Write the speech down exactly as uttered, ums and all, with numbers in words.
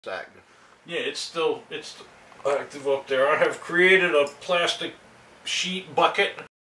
active. Yeah, it's still it's active up there. I have created a plastic sheet bucket